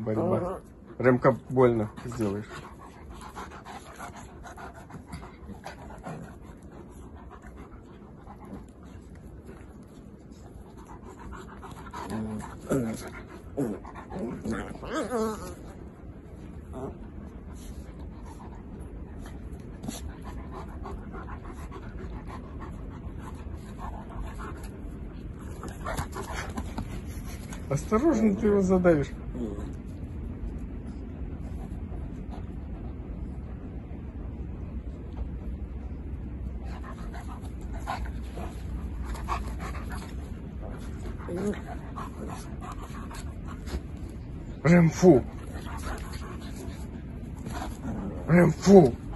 борьба. Ремка больно сделаешь. Осторожно, ты его задавишь. Рем, фу! Рем, фу!